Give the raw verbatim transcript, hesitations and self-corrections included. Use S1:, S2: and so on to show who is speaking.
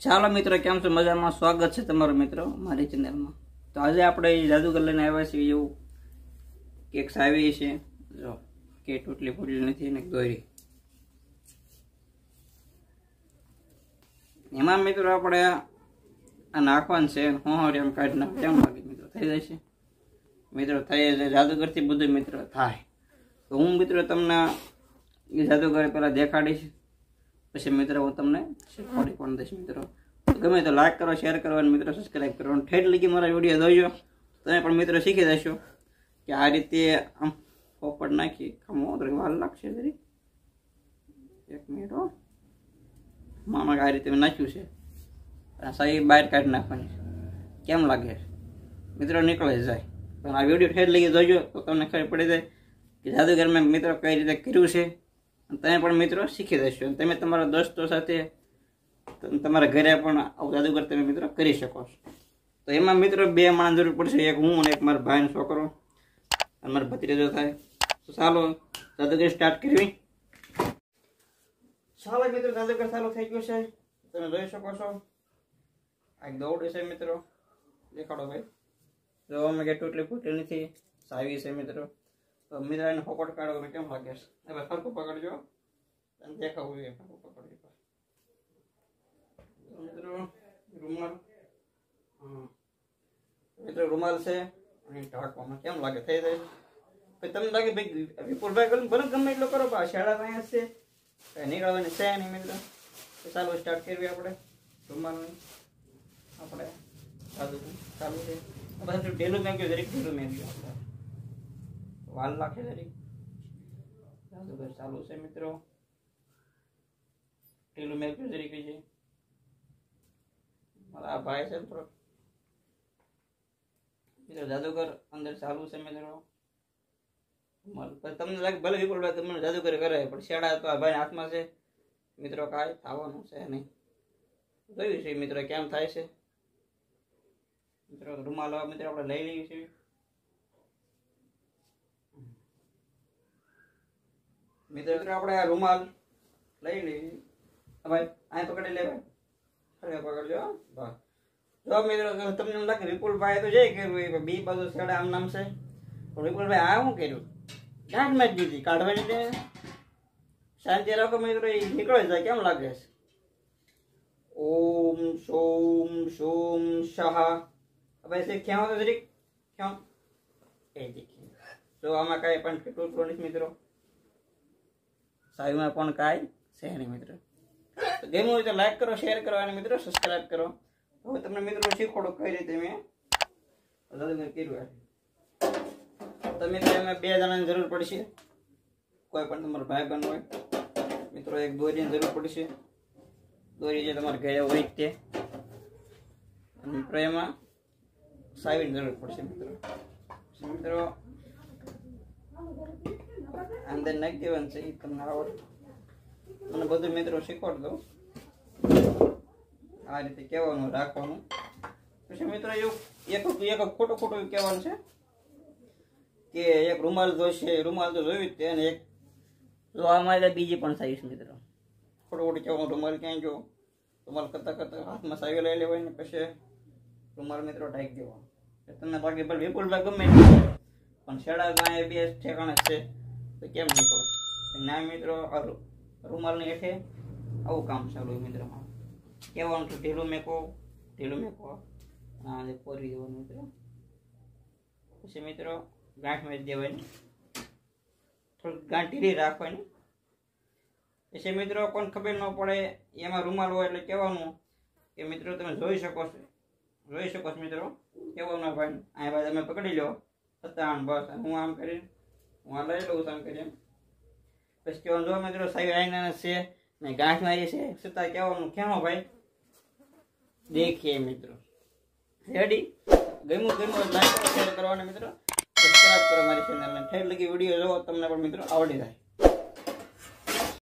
S1: ચાલો મિત્રો, કેમ છો? મજામાં? સ્વાગત છે તમારું મિત્રો મારી ચેનલમાં. તો આજે આપણે જાદુગર લઈને આવ્યા છીએ. એવું કેક આવી છે, જો કે તૂટલી ફૂટલી નથી ને દોરી. એમાં મિત્રો આપણે આ નાખવાનું છે, હોહર એમ કાઢી નાખ કેમ લાગે મિત્રો? થઈ જશે મિત્રો, થઈ જાય. જાદુગરથી બધું મિત્રો થાય. તો હું મિત્રો તમને એ જાદુગર પહેલાં દેખાડીશ, પછી મિત્રો હું તમને શીખવાડી પણ દઈશ. મિત્રો ગમે તો લાઈક કરો, શેર કરો અને મિત્રો સબસ્ક્રાઈબ કરો. અને ઠેઠ લગી મારા વિડીયો જોજો, તમે પણ મિત્રો શીખી જશો કે આ રીતે આમ પોપટ નાખી ખમો વાર લાગશે. જરી એક મિનિટ હો, મામા આ રીતે નાખ્યું છે, સાહી બહાર કાઢી નાખવાની કેમ લાગે મિત્રો? નીકળે જાય. પણ આ વિડીયો ઠેઠ લગી જોજો તો તમને ખબર પડી જાય કે જાદુગર મેં મિત્રો કઈ રીતે કર્યું છે. તમે પણ મિત્રો શીખી જશો. તમે તમારા દોસ્તો સાથે તમારા ઘરે પણ આવું જાદુગર તમે મિત્રો કરી શકો છો. તો એમાં મિત્રો બે માણસ જરૂર પડશે, એક હું અને એક મારા ભાઈનો છોકરો અને મારો ભત્રીજો થાય. તો ચાલો જાદુગર સ્ટાર્ટ કરવી. ચાલો મિત્રો, જાદુગર ચાલુ થઈ ગયું છે, તમે જોઈ શકો છો. આ દોડ છે મિત્રો, દેખાડો ભાઈ. જો અમે કે તૂટલી ફૂટલી નથી, સાવી છે મિત્રો. તો મિત્રો એને ફોકટ કાઢો કેમ લાગે છે? હવે સરખું પકડજો અને દેખાવું જોઈએ. સરખું પકડજો મિત્રો. રૂમાલ, હા મિત્રો રૂમાલ છે અને ઢાંકવામાં કેમ લાગે? થઈ જાય. પછી તમને લાગે ભાઈ વિપુલભાઈ ગયું બને ગમે એટલો કરો, પણ શાળા અહીંયા છે કઈ નીકળવાની છે નહીં મિત્રો. તો ચાલો સ્ટાર્ટ કરવી આપણે રૂમાલની. આપણે ચાલુ ચાલુ છે. પછી ઢેલું મેં ગયું, દરેક ઢેલું મેં ગયું. આપણે વાલ લાગે જરી. જાદુગર ચાલુ છે મિત્રો. ઢીલું મેં ગયું જરી કઈ છે. મારા ભાઈ છે થોડો મિત્રો. જાદુગર અંદર ચાલુ છે મિત્રો. તમને લાગે ભલે વિપુલ ભાઈ તમને જાદુગર કરે, પણ શેડા તો આ ભાઈ હાથમાં છે મિત્રો. કાંઈ થવાનું છે નહીં. જોયું છે મિત્રો કેમ થાય છે મિત્રો. રૂમાલ મિત્રો આપણે લઈ લઈએ છીએ. મિત્રો આપણે આ રૂમાલ લઈ લઈએ. ભાઈ અહીં પકડી લે ભાઈ, અરે પકડજો. બસ જો મિત્રો તમને એમ લાગે વિપુલભાઈ તો જઈ કર્યું બી બાજુ છેડા આમ નામ છે, પણ વિપુલભાઈ આ શું કર્યું? ગાંઠ મેચ દીધી કાઢવાની દે. શાંતિ રાખો મિત્રો, એ નીકળી જાય. કેમ લાગે છે? ઓમ સોમ સોમ શાહ. હવે છે ક્યાં હતો જરીક ક્યાં એ દેખી. જો આમાં કાંઈ પણ તૂટતું નથી મિત્રો. સાઈમાં પણ કાંઈ છે નહીં મિત્રો. ગેમ હોય તો લાઈક કરો, શેર કરો અને મિત્રો સબસ્ક્રાઈબ કરો. હવે તમને મિત્રો શીખવાડો કઈ રીતે મેં જાદુગર કર્યું. તો મિત્રો એમાં બે જણાની જરૂર પડશે. કોઈ પણ તમારો ભાઈ બહેન હોય મિત્રો, એક દોરીની જરૂર પડશે. દોરી જે તમારા ઘરે હોય તે. મિત્રો એમાં સાવીની જરૂર પડશે મિત્રો. મિત્રો અંદર નાખી દેવાનું છે, એ તમને આવડે. મને બધું મિત્રો શીખવાડ દઉં આ રીતે કહેવાનું, રાખવાનું. પછી મિત્રો એવું એક એક ખોટું ખોટું કહેવાનું છે કે એક રૂમાલ જોઈશે. રૂમાલ તો જોયું જ તે, અને એક જો આમાં બીજી પણ સાઈઝ મિત્રો. ખોટું ખોટું કહેવાનું. રૂમાલ ક્યાંય જો રૂમાલ કરતા કરતા હાથમાં સાવી લઈ લેવાય ને પછી રૂમાલ મિત્રો ઢાંકી દેવાનો. તમને બાકી ભલે વિપુલભાઈ ગમે પણ શેડા ગાય બે ઠેકાણે છે તો કેમ નીકળે ના મિત્રો? રૂમાલની હેઠે આવું કામ ચાલુ મિત્રો. કહેવાનું છું ઢીલું મેકો, ઢીલું મેકો. હા પોરી દેવાનું મિત્રો. પછી મિત્રો ગાંઠ મેચ દેવાની, થોડીક ગાંઠ ઢીલી રાખવાની. પછી મિત્રો કોને ખબર ન પડે એમાં રૂમાલ હોય એટલે કહેવાનું કે મિત્રો તમે જોઈ શકો છો, જોઈ શકો છો મિત્રો. કહેવાનું ભાઈ આ ભાઈ તમે પકડી લો સત્તાવન. બસ હું આમ કરીને હું આ લઈ લઉં આમ કરીને. પછી કહેવાનું જો મિત્રો સાહેબ આઈના છે ને ગાંઠ મારી છે છતાં કહેવાનું કેમ ભાઈ દેખીએ મિત્રો. રેડી? ગમ્યું ગમ્યું લાઈક શેર કરવાના મિત્રો, સબસ્ક્રાઈબ કરો મારી ચેનલને. ઠેર લગી વિડીયો જોવો તમને પણ મિત્રો આવડી જાય.